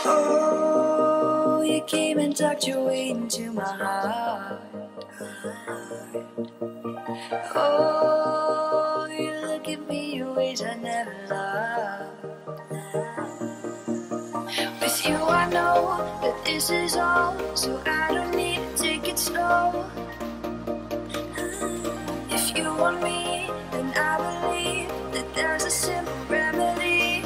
Oh, you came and tucked your way into my heart. Oh, you look at me in ways I never loved. With you I know that this is all, so I don't need to take it slow. If you want me, then I believe that there's a simple remedy.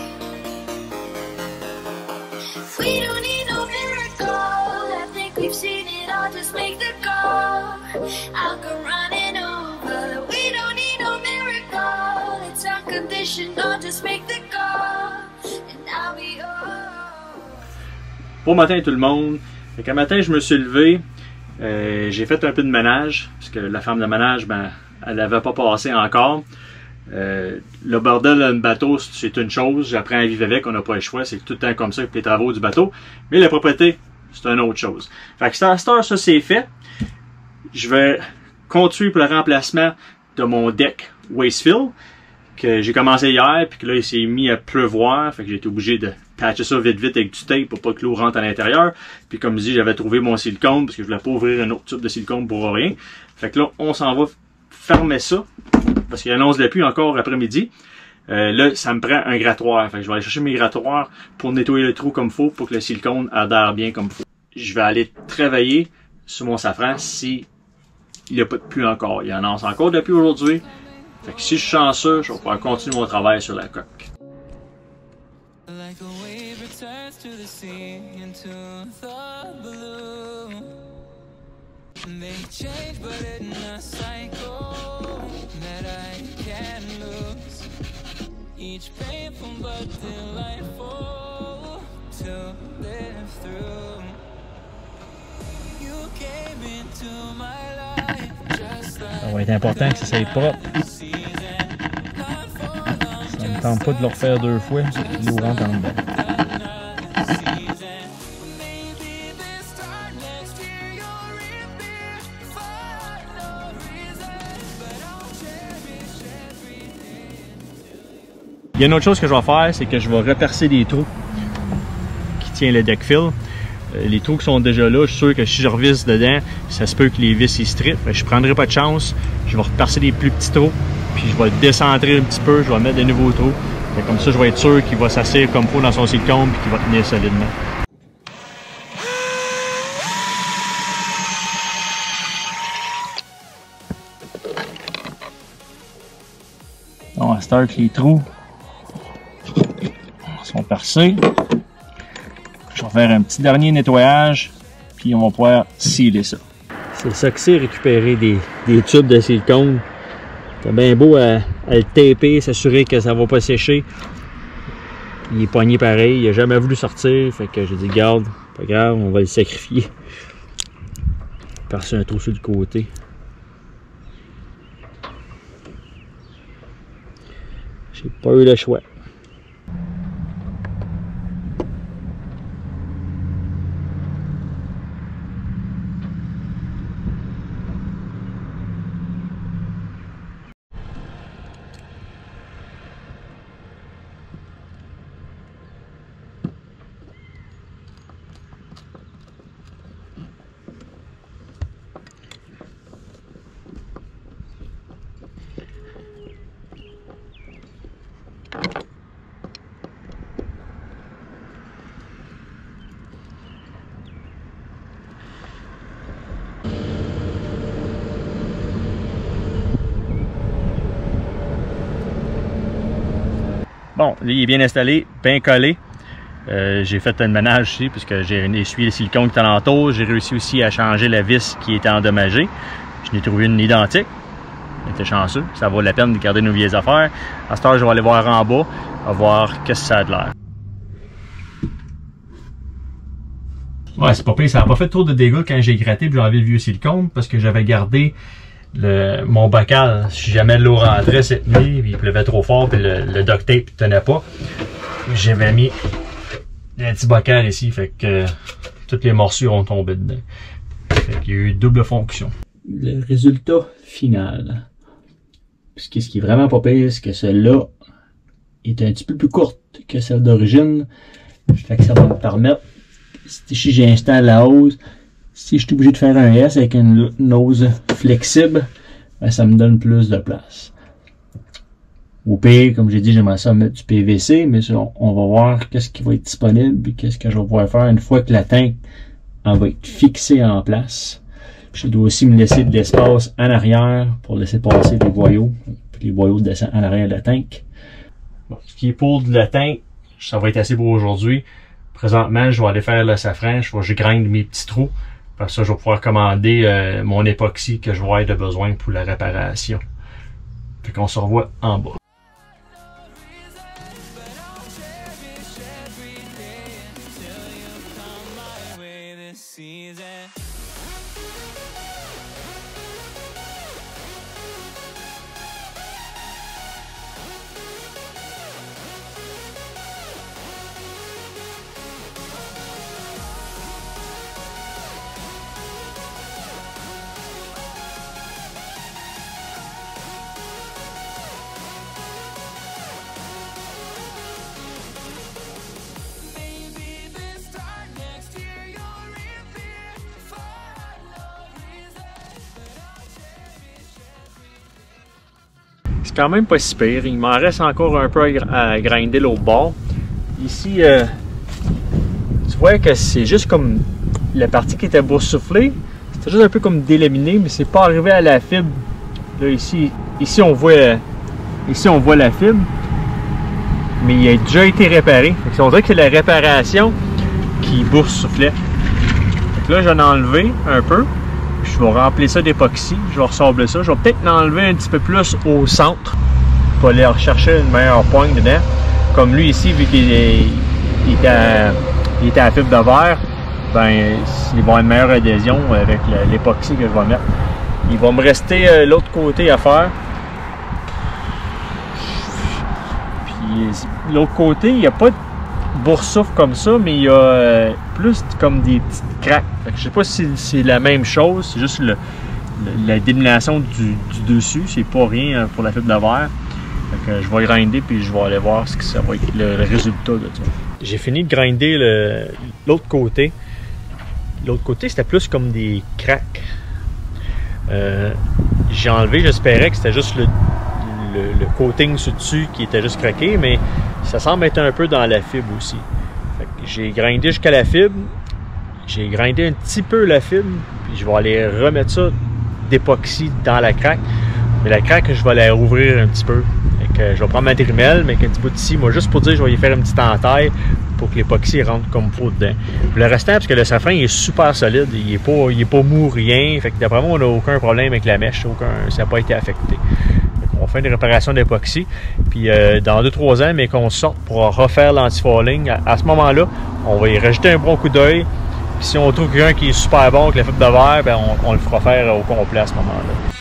We don't need no miracle, I think we've seen it all, just make the call. I'll come running over. We don't need no miracle, it's unconditional, just make the call, and I'll be yours. Bon matin tout le monde. Un matin je me suis levé, j'ai fait un peu de ménage, parce que la femme de ménage, ben, elle n'avait pas passé encore. Le bordel d'un bateau, c'est une chose, j'apprends à vivre avec, on n'a pas le choix, c'est tout le temps comme ça avec les travaux du bateau. Mais la propriété, c'est une autre chose. Fait que à cette heure, ça c'est fait. Je vais continuer pour le remplacement de mon deck Wastefill, que j'ai commencé hier, puis que là il s'est mis à pleuvoir, fait que j'ai été obligé de patcher ça vite avec du tape pour pas que l'eau rentre à l'intérieur. Puis comme je dis, j'avais trouvé mon silicone, parce que je voulais pas ouvrir un autre tube de silicone pour rien. Fait que là, on s'en va fermer ça, parce qu'il annonce la pluie encore après-midi. Là, ça me prend un grattoir. Fait que je vais aller chercher mes grattoirs pour nettoyer le trou comme il faut, pour que le silicone adhère bien comme il faut. Je vais aller travailler sur mon safran si il n'y a pas de pluie encore. Il y en a encore de la pluie aujourd'hui. Fait que si je suis chanceux, je vais pouvoir continuer mon travail sur la coque. They change, but in a cycle that I can't lose. Each painful but delightful to live through. You came into my life just like Ça va être important que ça soit propre. Ça ne me tente pas de le refaire deux fois. L'eau rentre en dedans. Il y a une autre chose que je vais faire, c'est que je vais repercer des trous qui tiennent le deck fill. Les trous qui sont déjà là, je suis sûr que si je revisse dedans, ça se peut que les vis ils strippent. Je ne prendrai pas de chance. Je vais repercer des plus petits trous, puis je vais le décentrer un petit peu, je vais mettre de nouveaux trous. Comme ça, je vais être sûr qu'il va s'asseoir comme il faut dans son silicone et qu'il va tenir solidement. Bon, à cette heure que les trous sont percés, je vais faire un petit dernier nettoyage, puis on va pouvoir sceller ça. C'est ça que c'est, récupérer des tubes de silicone. C'est bien beau à le taper, s'assurer que ça ne va pas sécher. Il est pogné pareil, il n'a jamais voulu sortir, fait que j'ai dit garde, pas grave, on va le sacrifier. Passer un trou sur le côté. J'ai pas eu le choix. Bon, lui, il est bien installé, bien collé. J'ai fait un ménage ici, puisque j'ai essuyé le silicone qui était alentour. J'ai réussi aussi à changer la vis qui était endommagée. Je n'ai trouvé une identique. J'étais chanceux. Ça vaut la peine de garder nos vieilles affaires. À cette heure, je vais aller voir en bas, à voir qu'est-ce que ça a de l'air. Ouais, c'est pas pire. Ça n'a pas fait trop de dégâts quand j'ai gratté et j'ai enlevé le vieux silicone, parce que j'avais gardé mon bocal, si jamais l'eau rentrait cette nuit, puis il pleuvait trop fort, puis le duct tape ne tenait pas, j'avais mis un petit bocal ici, fait que toutes les morsures ont tombé dedans. Fait qu'il y a eu double fonction. Le résultat final. Ce qui est vraiment pas pire, c'est que celle-là est un petit peu plus courte que celle d'origine. Fait que ça va me permettre, si j'installe la hose, si je suis obligé de faire un S avec une hose flexible, ben ça me donne plus de place. Au pire, comme j'ai dit, j'aimerais ça mettre du PVC, mais ça, on va voir qu'est-ce qui va être disponible et qu'est-ce que je vais pouvoir faire une fois que la tank va être fixée en place. Je dois aussi me laisser de l'espace en arrière pour laisser passer les boyaux. Puis les boyaux descendent en arrière de la tank. Bon, ce qui est pour de la tank, ça va être assez pour aujourd'hui. Présentement, je vais aller faire le safran. Je grind mes petits trous. Parce que je vais pouvoir commander mon époxy que je vais avoir de besoin pour la réparation. Fait qu'on se revoit en bas. C'est quand même pas si pire. Il m'en reste encore un peu à grinder l'autre bord. Ici, tu vois que c'est juste comme la partie qui était boursouflée. C'était juste un peu comme délaminé, mais c'est pas arrivé à la fibre. Là, ici on voit la fibre, mais il a déjà été réparé. On dirait que c'est la réparation qui boursouflait. Là, j'en ai enlevé un peu. Je vais remplir ça d'époxy, je vais ressembler ça. Je vais peut-être l'enlever un petit peu plus au centre pour aller rechercher une meilleure pointe dedans. Comme lui ici, vu qu'il était à fibre de verre, ben, il va avoir une meilleure adhésion avec l'époxy que je vais mettre. Il va me rester l'autre côté à faire. Puis l'autre côté, il n'y a pas de boursoufle comme ça, mais il y a plus comme des petites craques. Fait que je sais pas si c'est la même chose, c'est juste la démination du dessus, c'est pas rien pour la fibre de verre. Fait que je vais grinder puis je vais aller voir ce que ça va être le résultat de ça. J'ai fini de grinder l'autre côté. L'autre côté, c'était plus comme des craques. J'ai enlevé, j'espérais que c'était juste le coating sur dessus qui était juste craqué, mais ça semble être un peu dans la fibre aussi. J'ai grindé jusqu'à la fibre, j'ai grindé un petit peu la fibre, puis je vais aller remettre ça d'époxy dans la craque. Mais la craque, je vais la rouvrir un petit peu. Je vais prendre ma trimelle, mais avec un petit bout d'ici, moi juste pour dire, je vais y faire une petite entaille pour que l'époxy rentre comme il faut dedans. Puis le restant, parce que le safran il est super solide, il est pas mou, rien. Fait que d'après moi, on n'a aucun problème avec la mèche, ça n'a pas été affecté. On fait une réparation d'époxy, puis dans 2-3 ans, mais qu'on sorte pour refaire l'antifouling, à ce moment-là, on va y rajouter un bon coup d'œil. Puis si on trouve quelqu'un qui est super bon avec la fibre de verre, ben on le fera faire au complet à ce moment-là.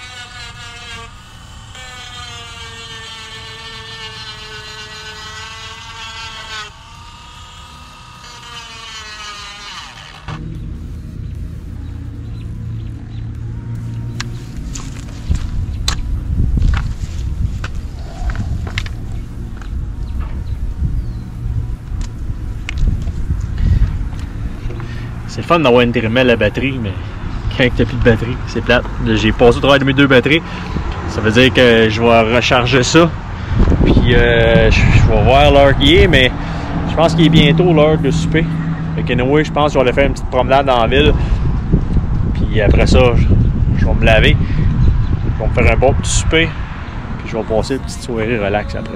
C'est le fun d'avoir une trimelle à batterie, mais quand t'as plus de batterie, c'est plate. J'ai passé au travers de mes 2 batteries. Ça veut dire que je vais recharger ça. Puis je vais voir l'heure qu'il est, mais je pense qu'il est bientôt l'heure de souper. Fait que anyway, je pense que je vais aller faire une petite promenade dans la ville. Puis après ça, je vais me laver. Je vais me faire un bon petit souper. Puis je vais passer une petite soirée relax après.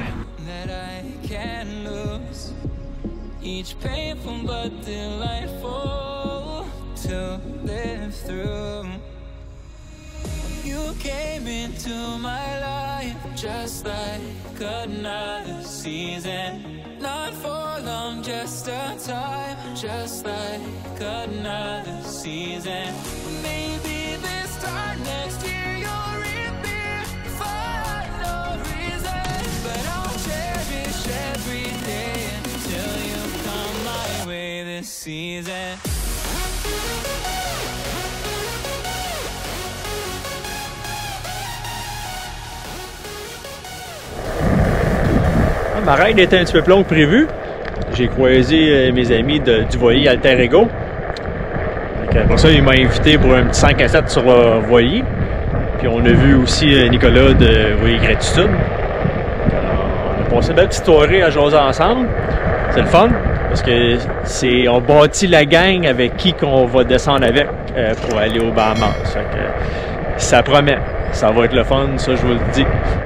Each painful but delightful to live through. You came into my life just like another season. Not for long, just a time, just like another season. Maybe this time next year you'll reappear for no reason, but I'll cherish every day until you come my way this season. Ma ride était un petit peu plus longue que prévu. j'ai croisé mes amis du voilier Alter Ego. Après ça, il m'a invité pour un petit 5 à 7 sur le voilier. Puis on a vu aussi Nicolas de Voilier Gratitude. On a passé une belle petite soirée à jaser ensemble. C'est le fun parce que on bâtit la gang avec qui qu'on va descendre avec pour aller aux Bahamas. Ça promet. Ça va être le fun, ça je vous le dis.